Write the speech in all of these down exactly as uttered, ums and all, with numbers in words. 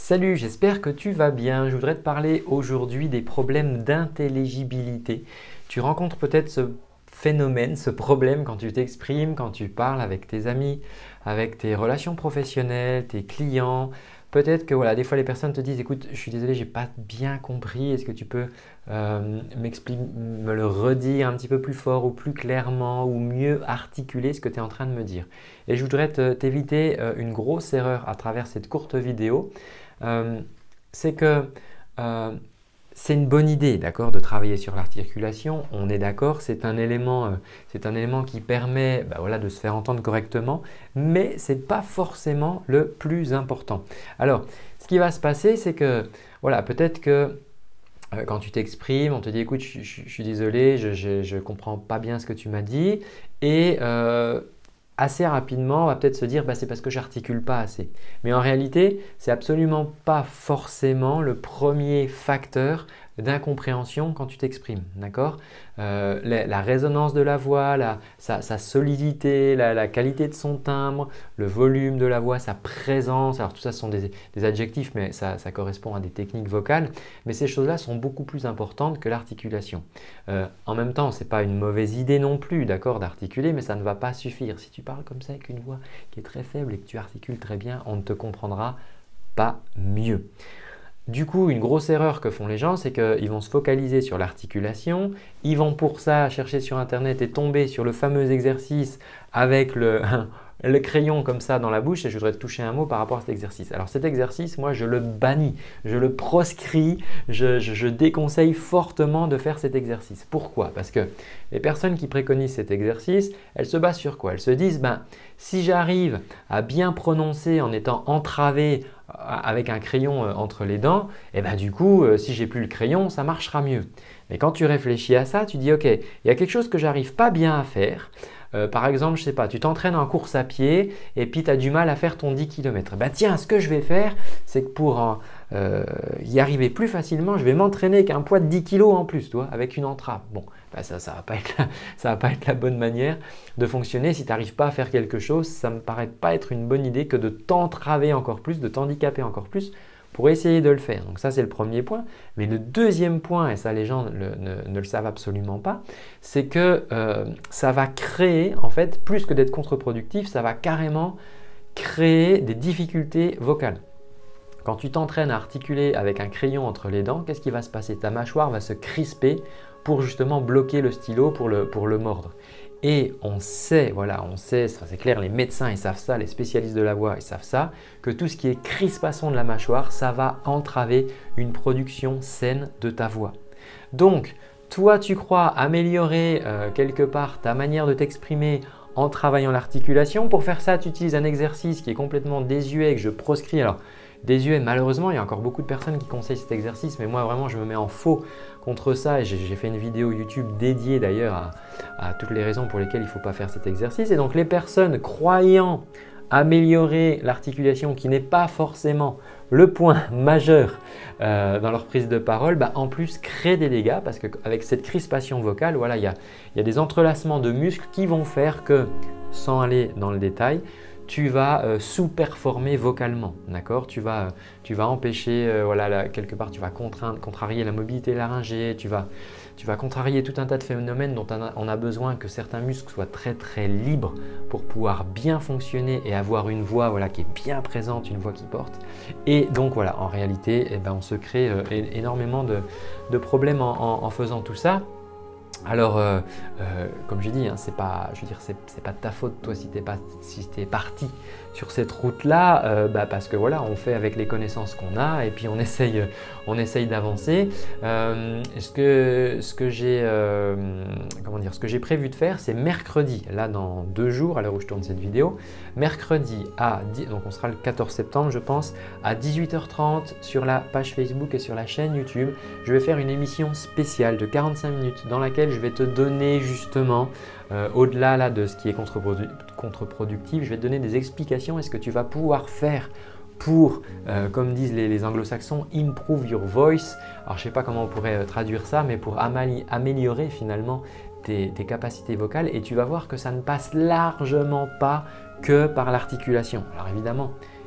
Salut, j'espère que tu vas bien. Je voudrais te parler aujourd'hui des problèmes d'intelligibilité. Tu rencontres peut-être ce phénomène, ce problème quand tu t'exprimes, quand tu parles avec tes amis, avec tes relations professionnelles, tes clients. Peut-être que voilà, des fois les personnes te disent écoute, je suis désolé, je n'ai pas bien compris, est-ce que tu peux euh, m'expliquer, me le redire un petit peu plus fort ou plus clairement ou mieux articuler ce que tu es en train de me dire. Et je voudrais te- t'éviter euh, une grosse erreur à travers cette courte vidéo. Euh, c'est que euh, c'est une bonne idée, d'accord, de travailler sur l'articulation. On est d'accord, c'est un élément, euh, c'est un élément qui permet bah, voilà, de se faire entendre correctement, mais ce n'est pas forcément le plus important. Alors, ce qui va se passer, c'est que voilà, peut-être que euh, quand tu t'exprimes, on te dit écoute, je, je- je suis désolé, je ne comprends pas bien ce que tu m'as dit et euh, assez rapidement, on va peut-être se dire bah, c'est parce que j'articule pas assez. Mais en réalité, c'est absolument pas forcément le premier facteur d'incompréhension quand tu t'exprimes, d'accord? Euh, la, la résonance de la voix, la- sa, sa solidité, la, la qualité de son timbre, le volume de la voix, sa présence. Alors tout ça, ce sont des, des adjectifs, mais ça, ça correspond à des techniques vocales. Mais ces choses-là sont beaucoup plus importantes que l'articulation. Euh, en même temps, ce n'est pas une mauvaise idée non plus, d'accord, d'articuler, mais ça ne va pas suffire. Si tu parles comme ça avec une voix qui est très faible et que tu articules très bien, on ne te comprendra pas mieux. Du coup, une grosse erreur que font les gens, c'est qu'ils vont se focaliser sur l'articulation. Ils vont pour ça chercher sur Internet et tomber sur le fameux exercice avec le, le crayon comme ça dans la bouche. Et je voudrais te toucher un mot par rapport à cet exercice. Alors cet exercice, moi, je le bannis, je le proscris, je, je- je déconseille fortement de faire cet exercice. Pourquoi? Parce que les personnes qui préconisent cet exercice, elles se basent sur quoi? Elles se disent, ben, si j'arrive à bien prononcer en étant entravé avec un crayon euh, entre les dents, et ben du coup, euh, si j'ai plus le crayon, ça marchera mieux. Mais quand tu réfléchis à ça, tu dis ok, il y a quelque chose que j'arrive pas bien à faire. Euh, par exemple, je sais pas, tu t'entraînes en course à pied et puis tu as du mal à faire ton dix kilomètres. Ben tiens, ce que je vais faire, c'est que pour en, euh, y arriver plus facilement, je vais m'entraîner avec un poids de dix kilos en plus, toi, avec une entrave. Bon, ben ça, ça va pas être la, ça va pas être la bonne manière de fonctionner. Si tu n'arrives pas à faire quelque chose, ça me paraît pas être une bonne idée que de t'entraver encore plus, de t'handicaper encore plus pour essayer de le faire. Donc ça, c'est le premier point. Mais le deuxième point, et ça les gens le- ne, ne le savent absolument pas, c'est que euh, ça va créer, en fait, plus que d'être contre-productif, ça va carrément créer des difficultés vocales. Quand tu t'entraînes à articuler avec un crayon entre les dents, qu'est-ce qui va se passer? Ta mâchoire va se crisper pour justement bloquer le stylo pour le, pour le mordre. Et on sait, voilà, on sait, c'est clair, les médecins ils savent ça, les spécialistes de la voix ils savent ça, que tout ce qui est crispation de la mâchoire, ça va entraver une production saine de ta voix. Donc, toi tu crois améliorer euh, quelque part ta manière de t'exprimer en travaillant l'articulation. Pour faire ça, tu utilises un exercice qui est complètement désuet et que je proscris. Alors, désuet, malheureusement, il y a encore beaucoup de personnes qui conseillent cet exercice, mais moi vraiment je me mets en faux contre ça et j'ai j'ai fait une vidéo YouTube dédiée d'ailleurs à, à toutes les raisons pour lesquelles il ne faut pas faire cet exercice. Et donc les personnes croyant améliorer l'articulation qui n'est pas forcément le point majeur euh, dans leur prise de parole, bah, en plus créent des dégâts parce qu'avec cette crispation vocale, voilà, il y a, il y a des entrelacements de muscles qui vont faire que, sans aller dans le détail, tu vas euh, sous-performer vocalement, d'accord? Tu vas, euh, tu vas empêcher, euh, voilà, là, quelque part, tu vas contraindre, contrarier la mobilité laryngée, tu vas, tu vas contrarier tout un tas de phénomènes dont on a, on a besoin que certains muscles soient très très libres pour pouvoir bien fonctionner et avoir une voix voilà, qui est bien présente, une voix qui porte. Et donc voilà, en réalité, eh ben, on se crée euh, énormément de, de problèmes en, en, en faisant tout ça. Alors, euh, euh, comme j'ai dit, hein, c'est pas, je veux dire, c'est, c'est pas de ta faute, toi, si tu es, si t'es parti sur cette route-là, euh, bah, parce que voilà, on fait avec les connaissances qu'on a et puis on essaye, on essaye d'avancer. Euh, ce que, ce que j'ai, euh, comment dire, ce que j'ai prévu de faire, c'est mercredi, là dans deux jours, à l'heure où je tourne cette vidéo, mercredi à, donc on sera le quatorze septembre, je pense, à dix-huit heures trente sur la page Facebook et sur la chaîne YouTube, je vais faire une émission spéciale de quarante-cinq minutes dans laquelle je vais te donner justement, euh, au-delà là, de ce qui est contre-produ- contre-productif, je vais te donner des explications et ce que tu vas pouvoir faire pour, euh, comme disent les, les anglo-saxons, improve your voice. Alors je ne sais pas comment on pourrait euh, traduire ça, mais pour amali- améliorer finalement tes, tes capacités vocales et tu vas voir que ça ne passe largement pas que par l'articulation. Alors évidemment,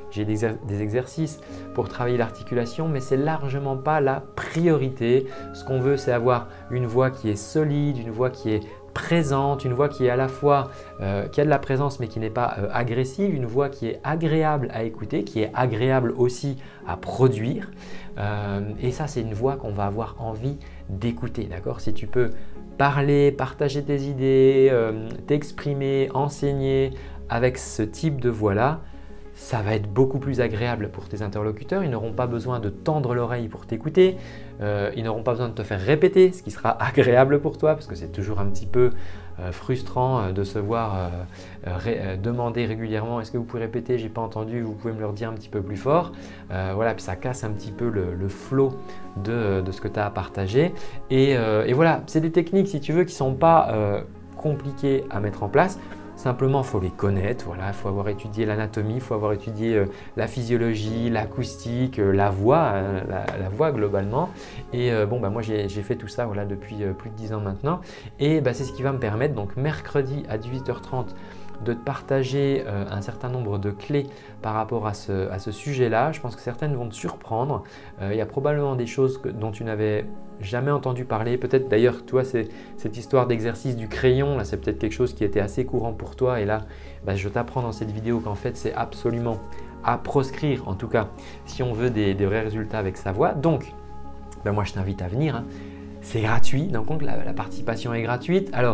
j'ai des, exer des exercices pour travailler l'articulation, mais c'est largement pas la priorité. Ce qu'on veut, c'est avoir une voix qui est solide, une voix qui est présente, une voix qui est à la fois euh, qui a de la présence mais qui n'est pas euh, agressive, une voix qui est agréable à écouter, qui est agréable aussi à produire. Euh, et ça, c'est une voix qu'on va avoir envie d'écouter, d'accord? Si tu peux parler, partager tes idées, euh, t'exprimer, enseigner avec ce type de voix-là, ça va être beaucoup plus agréable pour tes interlocuteurs. Ils n'auront pas besoin de tendre l'oreille pour t'écouter. Euh, ils n'auront pas besoin de te faire répéter, ce qui sera agréable pour toi parce que c'est toujours un petit peu euh, frustrant euh, de se voir euh, ré euh, demander régulièrement « Est-ce que vous pouvez répéter? J'ai pas entendu, vous pouvez me le dire un petit peu plus fort. Euh, » Voilà, puis ça casse un petit peu le, le flow de, de ce que tu as à partager. Et, euh, et voilà, c'est des techniques, si tu veux, qui ne sont pas euh, compliquées à mettre en place. Simplement, il faut les connaître, voilà, il faut avoir étudié l'anatomie, il faut avoir étudié euh, la physiologie, l'acoustique, euh, la voix, euh, la, la voix globalement. Et euh, bon, bah, moi j'ai fait tout ça voilà, depuis euh, plus de dix ans maintenant. Et bah, c'est ce qui va me permettre, donc mercredi à dix-huit heures trente, de te partager euh, un certain nombre de clés par rapport à ce, à ce sujet-là. Je pense que certaines vont te surprendre. Euh, il y a probablement des choses que, dont tu n'avais jamais entendu parler. Peut-être d'ailleurs, toi, c'est cette histoire d'exercice du crayon, là, c'est peut-être quelque chose qui était assez courant pour toi. Et là, bah, je t'apprends dans cette vidéo qu'en fait, c'est absolument à proscrire, en tout cas, si on veut des, des vrais résultats avec sa voix. Donc, bah, moi, je t'invite à venir. Hein. C'est gratuit, donc la, la participation est gratuite. Alors,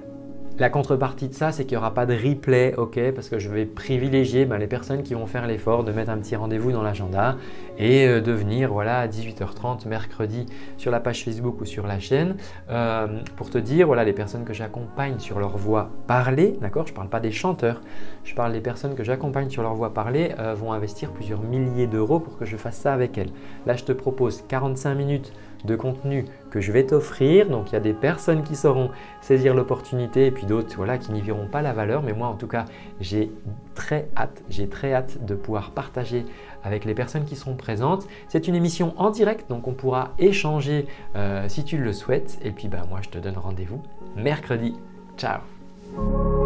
la contrepartie de ça, c'est qu'il n'y aura pas de replay, ok, parce que je vais privilégier ben, les personnes qui vont faire l'effort de mettre un petit rendez-vous dans l'agenda et euh, de venir voilà, à dix-huit heures trente mercredi sur la page Facebook ou sur la chaîne euh, pour te dire, voilà, les personnes que j'accompagne sur leur voix parlée, d'accord, je ne parle pas des chanteurs, je parle des personnes que j'accompagne sur leur voix parlée euh, vont investir plusieurs milliers d'euros pour que je fasse ça avec elles. Là, je te propose quarante-cinq minutes de contenu que je vais t'offrir. Donc, il y a des personnes qui sauront saisir l'opportunité et puis d'autres voilà, qui n'y verront pas la valeur. Mais moi, en tout cas, j'ai très hâte, j'ai très hâte de pouvoir partager avec les personnes qui seront présentes. C'est une émission en direct, donc on pourra échanger euh, si tu le souhaites. Et puis, bah, moi, je te donne rendez-vous mercredi. Ciao!